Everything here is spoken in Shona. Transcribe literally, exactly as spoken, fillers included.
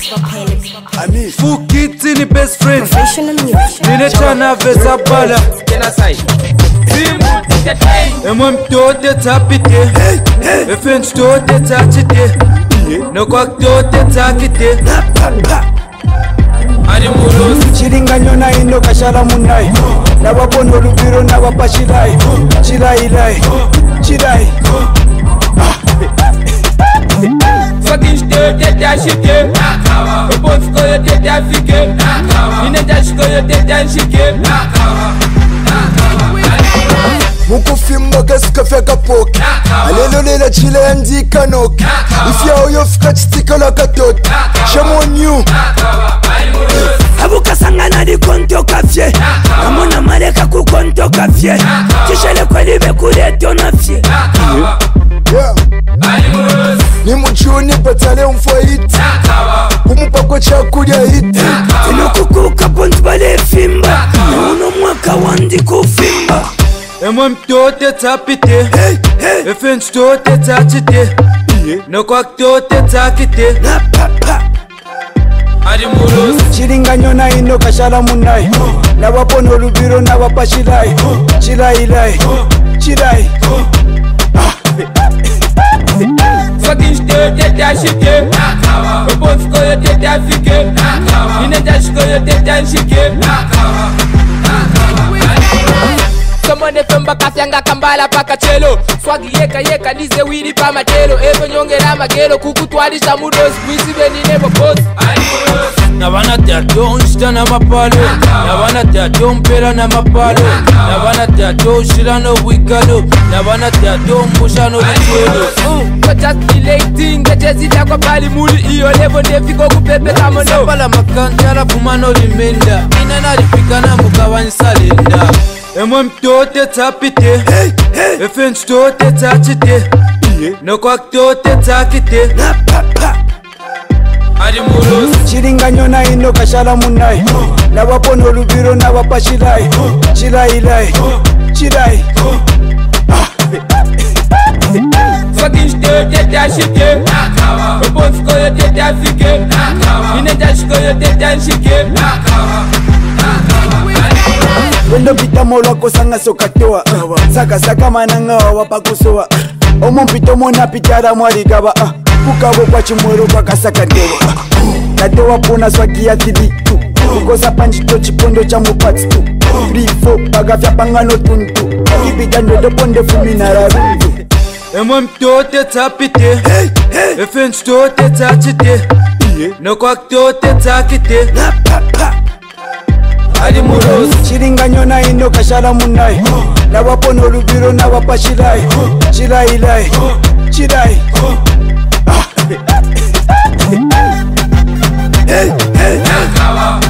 Fukiti ni best friend. Nine chana vesa bala. Emwe mtote tapite. Efen stote tachite. No kwa tote takite. Chiringanyo na ino kashala munai. Na wapono lubiro na wapashilai. Chirai lai, chirai. Fucking stote tachite. Oponsko yo tete afike. Ine tachiko yo tete anshike. Mukufimba gasika feka poke. Alelo lela chile yandi kanoke. Ifya oyo fika chitika la katote. Shamon you. Abuka sangana di konto kafye. Amona mareka ku konto kafye. Tishele kwa libe kuleto nafye. Ni mchuni patale mfwa hiti. Kumupa kwa chakulia hiti. Tino kukuka pontu bale fimba. Uno mwaka wandi kufimba. Emwe mtote tapite. Efen stote tachite. No kwa tote takite. Chiringanyo na ino kashala munai. Na wapono lubiro na wapashilai. Chirai lai, chirai. Fucking stote tachite. Oponsko yo tete afike. Ine tachiko yo tete anshike. Somone femba kafyanga kambala paka chelo. Swagi yeka yeka nize wili pa matelo. Eto nyongera magelo kukutwalisha mudosi. Wisi beni nebo boss. Nabana teato nshita na mapalo. Nabana teato mpera na mapalo. Nabana teato shira no wikalo. Nabana teato mbusha no wikalo. So just relating. Gejezi kwa pali muli iyo levo nefiko kupepe kama no. Sabala makantara fumano limenda. Ina naripika na mukawani salenda. Emwe mtote tapite. Efen stote tachite. No kwa tote takite. Chiringanyo na ino kashala munai. Na wapono lubiro na wapashilai. Chirai lai, chirai. Fucking stote tachite. Oponsko yo tete afike. Ine tachiko yo tete anshike. Wendo pita molo kosanga sokatoa. Saka saka mananga wapakusoa. Omo mpito mona pitara mwari gaba. Kukabo kwa chimwero kwa kasaka dewa. Nadewa pona swagi ya tilitu. Kukosa panchito chipondo cha mupati tu. Brifo bagafya pangano tuntu. Kibida ndodo ponde fumi na rarundu. Emwe mtote tapite. Efen stote tachite. No kwa tote takite. Chiringanyo na ino kashala munai. Na wapono lubiro na wapashilai. Chirai lai, chirai. Hey, hey,